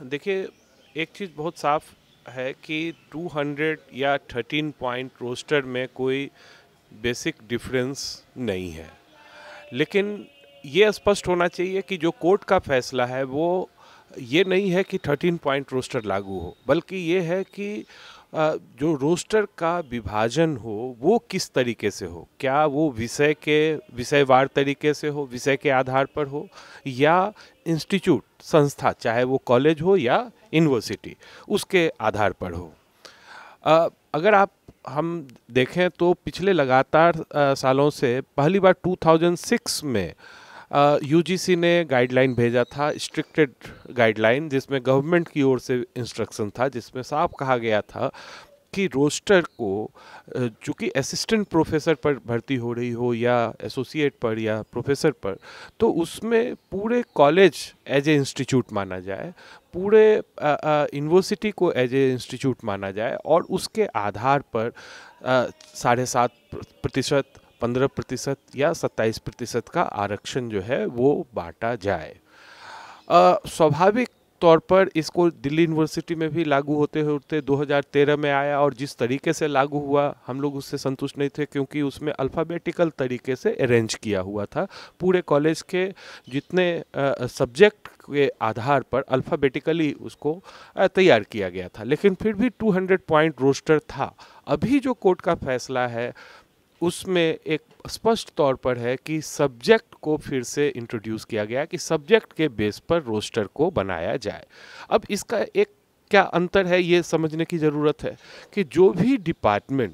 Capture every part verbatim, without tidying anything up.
देखिए, एक चीज़ बहुत साफ है कि दो सौ या तेरह पॉइंट रोस्टर में कोई बेसिक डिफरेंस नहीं है। लेकिन ये स्पष्ट होना चाहिए कि जो कोर्ट का फैसला है वो ये नहीं है कि तेरह पॉइंट रोस्टर लागू हो, बल्कि ये है कि अ, जो रोस्टर का विभाजन हो वो किस तरीके से हो। क्या वो विषय के विषयवार तरीके से हो, विषय के आधार पर हो, या इंस्टीट्यूट संस्था, चाहे वो कॉलेज हो या यूनिवर्सिटी, उसके आधार पर हो। अ, अगर आप हम देखें तो पिछले लगातार अ, सालों से पहली बार दो हज़ार छह में यूजीसी ने गाइडलाइन भेजा था, स्ट्रिक्टेड गाइडलाइन, जिसमें गवर्नमेंट की ओर से इंस्ट्रक्शन था, जिसमें साफ कहा गया था कि रोस्टर को अ, चूंकि असिस्टेंट प्रोफेसर पर भर्ती हो रही हो या एसोसिएट पर या प्रोफेसर पर, तो उसमें पूरे कॉलेज एज ए इंस्टीट्यूट माना जाए, पूरे यूनिवर्सिटी को एज ए इंस्टीट्यूट माना जाए, और उसके आधार पर अ, साढ़े सात प्रतिशत, पंद्रह प्रतिशत या सत्ताईस प्रतिशत का आरक्षण जो है वो बांटा जाए। अ, स्वाभाविक तौर पर इसको दिल्ली यूनिवर्सिटी में भी लागू होते होते दो हज़ार तेरह में आया, और जिस तरीके से लागू हुआ हम लोग उससे संतुष्ट नहीं थे, क्योंकि उसमें अल्फ़ाबेटिकल तरीके से अरेंज किया हुआ था। पूरे कॉलेज के जितने सब्जेक्ट के आधार पर अल्फ़ाबेटिकली उसको अ, तैयार किया गया था, लेकिन फिर भी दो सौ पॉइंट रोस्टर था। अभी जो कोर्ट का फैसला है उसमें एक स्पष्ट तौर पर है कि सब्जेक्ट को फिर से इंट्रोड्यूस किया गया कि सब्जेक्ट के बेस पर रोस्टर को बनाया जाए। अब इसका एक क्या अंतर है ये समझने की ज़रूरत है कि जो भी डिपार्टमेंट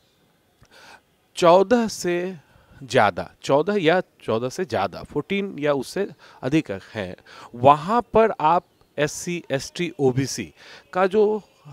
चौदह से ज़्यादा, चौदह या चौदह से ज़्यादा, चौदह या उससे अधिक हैं, वहाँ पर आप S C S T O B C का जो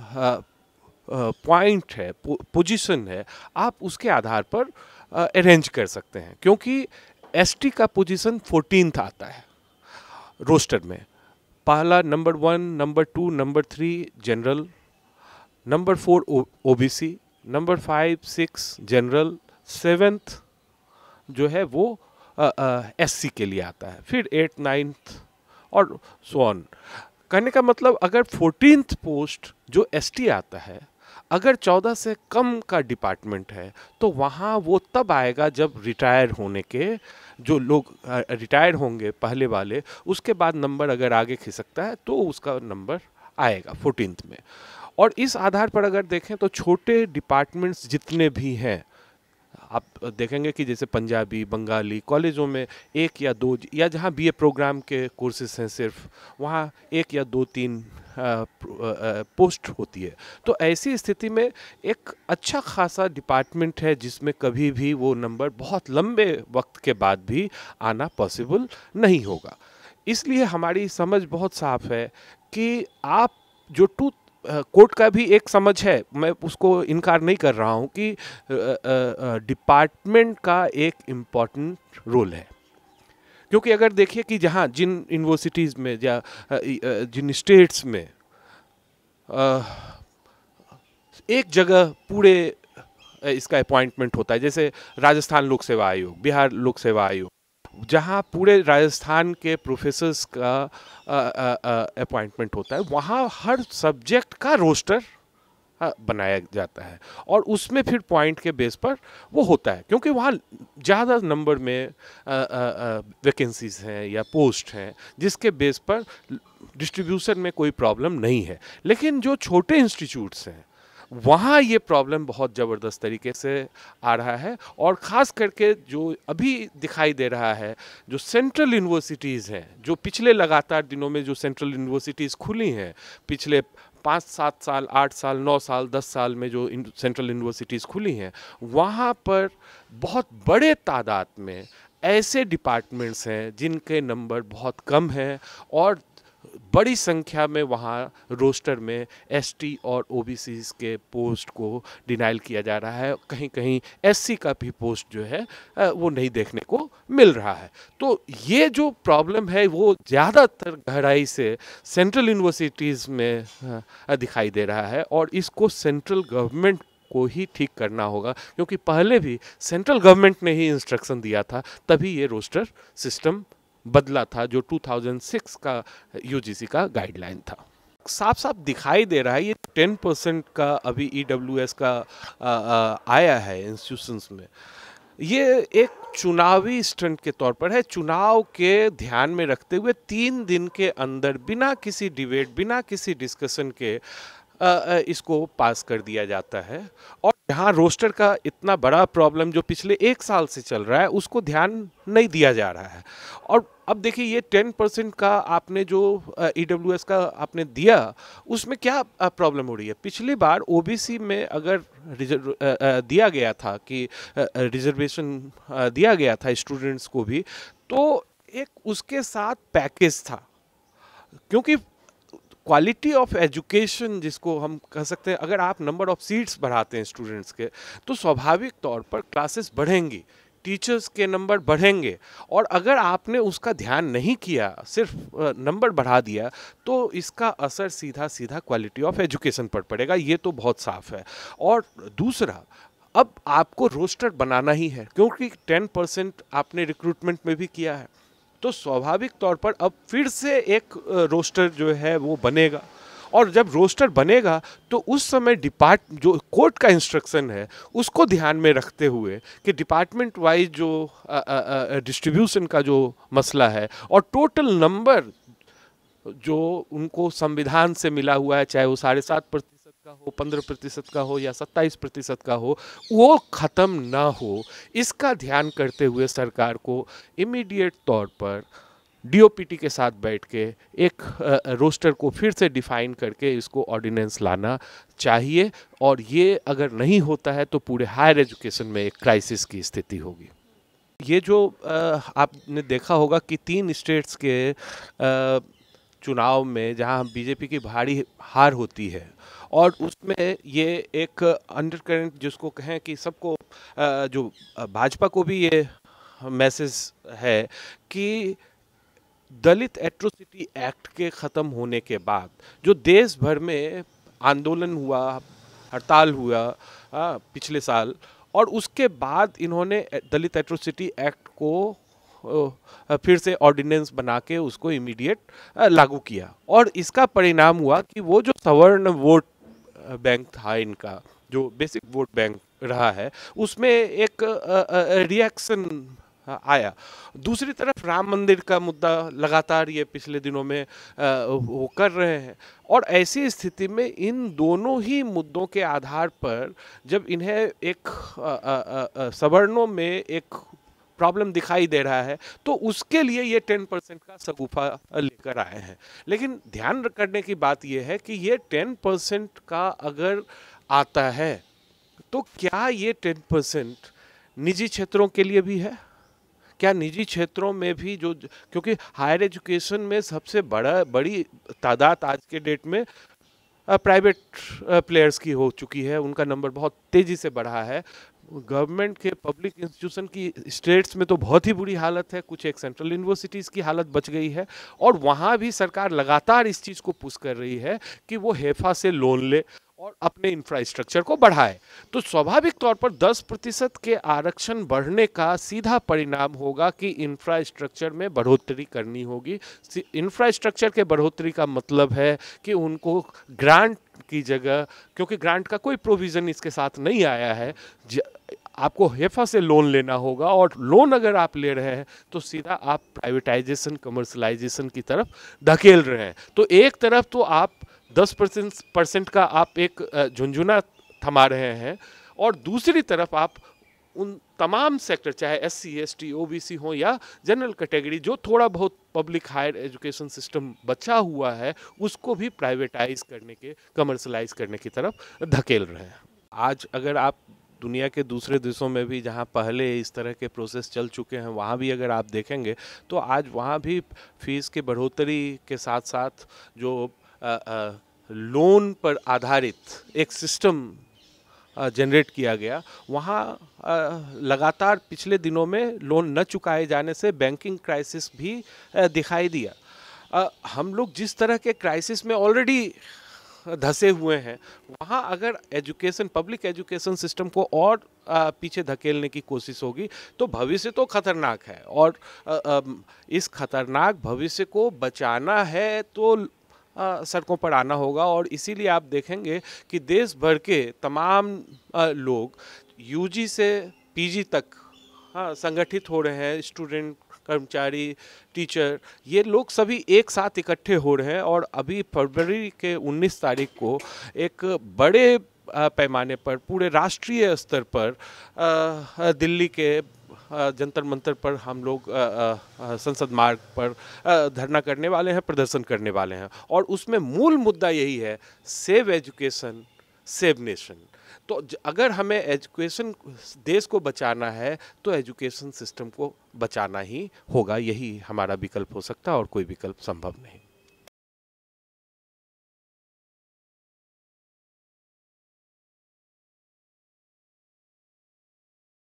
पॉइंट है, पोजीशन है, आप उसके आधार पर अरेंज कर सकते हैं। क्योंकि एसटी का पोजीशन फोर्टीन्थ आता है रोस्टर में। पहला number one, number two, number three general, number four OBC, number five six general, seventh जो है वो एससी के लिए आता है, फिर एट नाइन्थ और सो ऑन। कहने का मतलब अगर फोर्टीन्थ पोस्ट जो एसटी आता है, अगर चौदह से कम का डिपार्टमेंट है, तो वहाँ वो तब आएगा जब रिटायर होने के जो लोग रिटायर होंगे पहले वाले, उसके बाद नंबर अगर आगे खिसकता है तो उसका नंबर आएगा फोर्टीन्थ में। और इस आधार पर अगर देखें तो छोटे डिपार्टमेंट्स जितने भी हैं, आप देखेंगे कि जैसे पंजाबी, बंगाली कॉलेजों में एक या दो, या जहाँ बीए प्रोग्राम के कोर्सेज हैं सिर्फ, वहाँ एक या दो तीन पोस्ट होती है। तो ऐसी स्थिति में एक अच्छा खासा डिपार्टमेंट है जिसमें कभी भी वो नंबर बहुत लंबे वक्त के बाद भी आना पॉसिबल नहीं होगा। इसलिए हमारी समझ बहुत साफ है कि आप जो टू कोर्ट का भी एक समझ है, मैं उसको इनकार नहीं कर रहा हूँ कि डिपार्टमेंट का एक इम्पॉर्टेंट रोल है। क्योंकि अगर देखिए कि जहाँ जिन यूनिवर्सिटीज़ में या जिन स्टेट्स में एक जगह पूरे इसका अपॉइंटमेंट होता है, जैसे राजस्थान लोक सेवा आयोग, बिहार लोक सेवा आयोग, जहाँ पूरे राजस्थान के प्रोफेसर्स का अपॉइंटमेंट होता है, वहाँ हर सब्जेक्ट का रोस्टर बनाया जाता है, और उसमें फिर पॉइंट के बेस पर वो होता है, क्योंकि वहाँ ज़्यादा नंबर में वैकेंसीज हैं या पोस्ट हैं, जिसके बेस पर डिस्ट्रीब्यूशन में कोई प्रॉब्लम नहीं है। लेकिन जो छोटे इंस्टीट्यूट्स हैं वहाँ ये प्रॉब्लम बहुत ज़बरदस्त तरीके से आ रहा है, और ख़ास करके जो अभी दिखाई दे रहा है, जो सेंट्रल यूनिवर्सिटीज़ हैं, जो पिछले लगातार दिनों में जो सेंट्रल यूनिवर्सिटीज़ खुली हैं, पिछले पाँच सात साल, आठ साल, नौ साल, दस साल में जो सेंट्रल यूनिवर्सिटीज़ खुली हैं, वहाँ पर बहुत बड़े तादाद में ऐसे डिपार्टमेंट्स हैं जिनके नंबर बहुत कम हैं, और बड़ी संख्या में वहाँ रोस्टर में एसटी और ओबीसीज के पोस्ट को डिनाइल किया जा रहा है। कहीं कहीं एससी का भी पोस्ट जो है वो नहीं देखने को मिल रहा है। तो ये जो प्रॉब्लम है वो ज़्यादातर गहराई से सेंट्रल यूनिवर्सिटीज़ में दिखाई दे रहा है, और इसको सेंट्रल गवर्नमेंट को ही ठीक करना होगा, क्योंकि पहले भी सेंट्रल गवर्नमेंट ने ही इंस्ट्रक्शन दिया था, तभी ये रोस्टर सिस्टम बदला था, जो दो हज़ार छह का यूजीसी का गाइडलाइन था। साफ साफ दिखाई दे रहा है ये टेन परसेंट का अभी ई डब्ल्यू एस का आ, आ, आया है इंस्टीट्यूशंस में, ये एक चुनावी स्टंट के तौर पर है। चुनाव के ध्यान में रखते हुए तीन दिन के अंदर बिना किसी डिबेट, बिना किसी डिस्कशन के आ, आ, इसको पास कर दिया जाता है। और यहाँ रोस्टर का इतना बड़ा प्रॉब्लम जो पिछले एक साल से चल रहा है उसको ध्यान नहीं दिया जा रहा है। और अब देखिए ये टेन परसेंट का आपने जो ई डब्ल्यू एस का आपने दिया, उसमें क्या प्रॉब्लम हो रही है? पिछली बार ओ बी सी में अगर रिजर्व दिया गया था कि रिजर्वेशन दिया गया था स्टूडेंट्स को भी, तो एक उसके साथ पैकेज था, क्योंकि क्वालिटी ऑफ एजुकेशन जिसको हम कह सकते हैं, अगर आप नंबर ऑफ सीट्स बढ़ाते हैं स्टूडेंट्स के तो स्वाभाविक तौर पर क्लासेस बढ़ेंगी, टीचर्स के नंबर बढ़ेंगे। और अगर आपने उसका ध्यान नहीं किया, सिर्फ नंबर बढ़ा दिया, तो इसका असर सीधा सीधा क्वालिटी ऑफ एजुकेशन पर पड़ेगा, ये तो बहुत साफ है। और दूसरा, अब आपको रोस्टर बनाना ही है, क्योंकि टेन परसेंट आपने रिक्रूटमेंट में भी किया है, तो स्वाभाविक तौर पर अब फिर से एक रोस्टर जो है वो बनेगा। और जब रोस्टर बनेगा तो उस समय डिपार्ट जो कोर्ट का इंस्ट्रक्शन है उसको ध्यान में रखते हुए कि डिपार्टमेंट वाइज जो डिस्ट्रीब्यूशन का जो मसला है और टोटल नंबर जो उनको संविधान से मिला हुआ है, चाहे वो साढ़े सात प्रतिशत का हो, पंद्रह प्रतिशत का हो या सत्ताईस प्रतिशत का हो, वो ख़त्म ना हो, इसका ध्यान करते हुए सरकार को इमीडिएट तौर पर डी ओ पी टी के साथ बैठ के एक रोस्टर को फिर से डिफाइन करके इसको ऑर्डिनेंस लाना चाहिए। और ये अगर नहीं होता है तो पूरे हायर एजुकेशन में एक क्राइसिस की स्थिति होगी। ये जो आ, आपने देखा होगा कि तीन स्टेट्स के आ, चुनाव में जहां बी जे पी की भारी हार होती है और उसमें ये एक अंडरकरेंट जिसको कहें कि सबको जो भाजपा को भी ये मैसेज है कि दलित एट्रोसिटी एक्ट के ख़त्म होने के बाद जो देश भर में आंदोलन हुआ, हड़ताल हुआ आ, पिछले साल, और उसके बाद इन्होंने दलित एट्रोसिटी एक्ट को फिर से ऑर्डिनेंस बना के उसको इमीडिएट लागू किया। और इसका परिणाम हुआ कि वो जो सवर्ण वोट बैंक था इनका, जो बेसिक वोट बैंक रहा है, उसमें एक रिएक्शन आया। दूसरी तरफ राम मंदिर का मुद्दा लगातार ये पिछले दिनों में वो कर रहे हैं। और ऐसी स्थिति में इन दोनों ही मुद्दों के आधार पर जब इन्हें एक सवर्णों में एक प्रॉब्लम दिखाई दे रहा है तो उसके लिए ये टेन परसेंट का सगुफा लेकर आए हैं। लेकिन ध्यान करने की बात यह है कि ये टेन परसेंट का अगर आता है तो क्या ये टेन परसेंट निजी क्षेत्रों के लिए भी है? क्या निजी क्षेत्रों में भी जो, क्योंकि हायर एजुकेशन में सबसे बड़ा बड़ी तादाद आज के डेट में प्राइवेट प्लेयर्स की हो चुकी है, उनका नंबर बहुत तेज़ी से बढ़ा है। गवर्नमेंट के पब्लिक इंस्टीट्यूशन की स्टेट्स में तो बहुत ही बुरी हालत है, कुछ एक सेंट्रल यूनिवर्सिटीज़ की हालत बच गई है, और वहाँ भी सरकार लगातार इस चीज़ को पुश कर रही है कि वो हेफा से लोन ले और अपने इंफ्रास्ट्रक्चर को बढ़ाए। तो स्वाभाविक तौर पर दस प्रतिशत के आरक्षण बढ़ने का सीधा परिणाम होगा कि इंफ्रास्ट्रक्चर में बढ़ोतरी करनी होगी। इंफ्रास्ट्रक्चर के बढ़ोतरी का मतलब है कि उनको ग्रांट की जगह, क्योंकि ग्रांट का कोई प्रोविज़न इसके साथ नहीं आया है, आपको हेफा से लोन लेना होगा, और लोन अगर आप ले रहे हैं तो सीधा आप प्राइवेटाइजेशन, कमर्शलाइजेशन की तरफ धकेल रहे हैं। तो एक तरफ तो आप दस परसेंट परसेंट का आप एक झुंझुना थमा रहे हैं, और दूसरी तरफ आप उन तमाम सेक्टर, चाहे S C, S T, O B C हो या जनरल कैटेगरी, जो थोड़ा बहुत पब्लिक हायर एजुकेशन सिस्टम बचा हुआ है, उसको भी प्राइवेटाइज करने के, कमर्शलाइज करने की तरफ धकेल रहे हैं। आज अगर आप दुनिया के दूसरे देशों में भी जहां पहले इस तरह के प्रोसेस चल चुके हैं, वहां भी अगर आप देखेंगे तो आज वहां भी फीस के बढ़ोतरी के साथ साथ जो आ, आ, लोन पर आधारित एक सिस्टम जनरेट किया गया, वहाँ लगातार पिछले दिनों में लोन न चुकाए जाने से बैंकिंग क्राइसिस भी आ, दिखाई दिया। आ, हम लोग जिस तरह के क्राइसिस में ऑलरेडी धसे हुए हैं, वहाँ अगर एजुकेशन, पब्लिक एजुकेशन सिस्टम को और आ, पीछे धकेलने की कोशिश होगी तो भविष्य तो खतरनाक है। और आ, आ, इस खतरनाक भविष्य को बचाना है तो आ, सड़कों पर आना होगा। और इसीलिए आप देखेंगे कि देश भर के तमाम आ, लोग यूजी से पीजी तक हाँ संगठित हो रहे हैं। स्टूडेंट, कर्मचारी, टीचर, ये लोग सभी एक साथ इकट्ठे हो रहे हैं। और अभी फरवरी के उन्नीस तारीख को एक बड़े पैमाने पर पूरे राष्ट्रीय स्तर पर दिल्ली के जंतर मंतर पर हम लोग संसद मार्ग पर धरना करने वाले हैं, प्रदर्शन करने वाले हैं। और उसमें मूल मुद्दा यही है, सेव एजुकेशन सेव नेशन। तो अगर हमें एजुकेशन, देश को बचाना है तो एजुकेशन सिस्टम को बचाना ही होगा। यही हमारा विकल्प हो सकता है और कोई विकल्प संभव नहीं।